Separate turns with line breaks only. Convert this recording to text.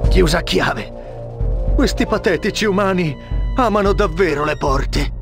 chiusa a chiave. Questi patetici umani amano davvero le porte.